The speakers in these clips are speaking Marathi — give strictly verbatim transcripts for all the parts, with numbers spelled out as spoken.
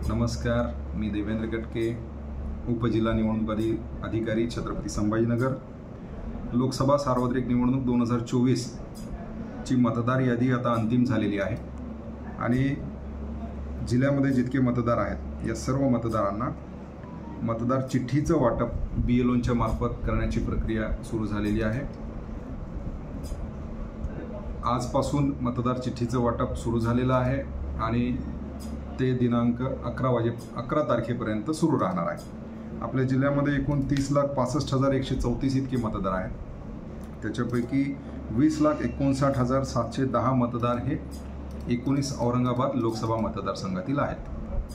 नमस्कार, मी देवेंद्र गटके, उपजिल्हा निवडणूक अधि अधिकारी छत्रपती संभाजीनगर। लोकसभा सार्वत्रिक निवडणूक दोन हजार चोवीस ची मतदार यादी आता अंतिम झालेली आहे आणि जिल्ह्यामध्ये जितके मतदार आहेत या सर्व मतदारांना मतदार चिठ्ठीचं वाटप बी एल ओंच्या मार्फत करण्याची प्रक्रिया सुरू झालेली आहे। आजपासून मतदार चिठ्ठीचं वाटप सुरू झालेलं आहे आणि ते दिनांक अकरा वाजे अकरा तारखेपर्यंत सुरू राहणार आहे। आपल्या जिल्ह्यामध्ये एकूण तीस लाख पासष्ट हजार एकशे चौतीस इतके मतदार आहेत। त्याच्यापैकी वीस लाख एकोणसाठ हजार सातशे दहा मतदार हे एकोणीस औरंगाबाद लोकसभा मतदारसंघातील आहेत।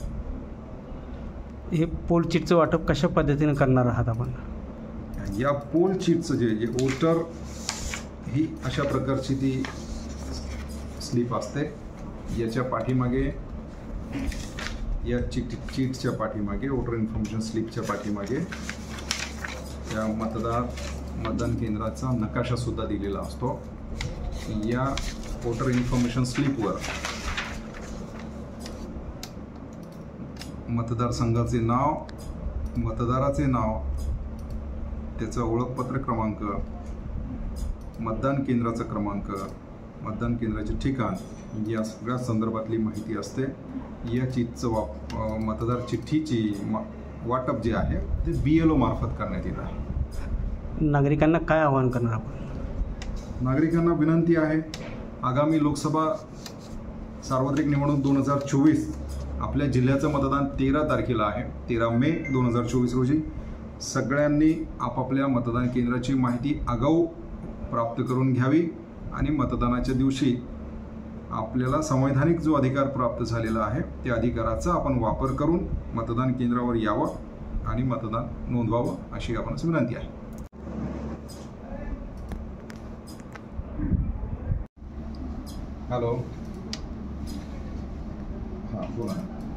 हे पोल चिटचं वाटप कशा पद्धतीने करणार आहात आपण? या पोल चिटचं जे जे वोटर ही अशा प्रकारची ती स्लिप असते। याच्या पाठीमागे या चिट चिटच्या पाठीमागे वोटर इन्फॉर्मेशन स्लिपच्या पाठीमागे या मतदार मतदान केंद्राचा नकाशा सुद्धा दिलेला असतो। या वोटर इन्फॉर्मेशन स्लिपवर मतदारसंघाचे नाव, मतदाराचे नाव, त्याचा ओळखपत्र क्रमांक, मतदान केंद्राचा क्रमांक, मतदान केंद्राचे ठिकाण या सगळ्या संदर्भातली माहिती असते। या चिठ्ठीचं वाप मतदार चिठ्ठीची वाटप जे आहे ते बी एल ओ मार्फत करण्यात येत आहे। नागरिकांना काय आवाहन करणार आपण? नागरिकांना विनंती आहे, आगामी लोकसभा सार्वत्रिक निवडणूक दोन हजार चोवीस आपल्या जिल्ह्याचं मतदान तेरा तारखेला आहे, तेरा मे दोन हजार चोवीस रोजी। सगळ्यांनी आपापल्या मतदान केंद्राची माहिती आगाऊ प्राप्त करून घ्यावी आणि मतदानाच्या दिवशी आपल्याला संवैधानिक जो अधिकार प्राप्त झालेला आहे त्या अधिकाराचा आपण वापर करून मतदान केंद्रावर यावं आणि मतदान नोंदवावं अशी आपणास विनंती आहे। हॅलो, हां बोला।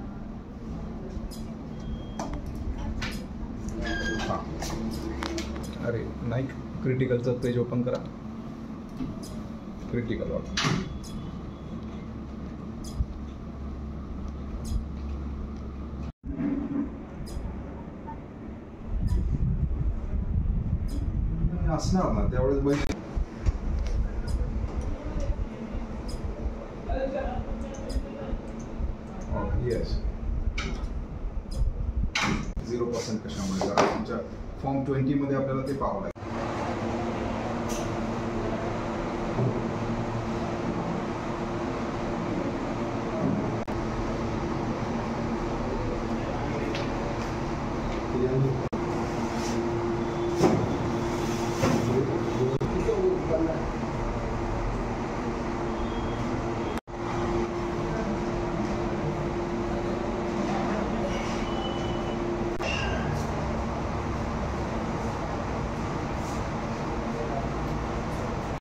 हां, अरे नाही, क्रिटिकलचं पेज ओपन करा, क्रिटिकल वाला। असणार ना त्यावेळेस बैठ येस झिरो पर्सेंट कशामुळे? कारण तुमच्या फॉर्म ट्वेंटी मध्ये आपल्याला ते पाहावं लागेल।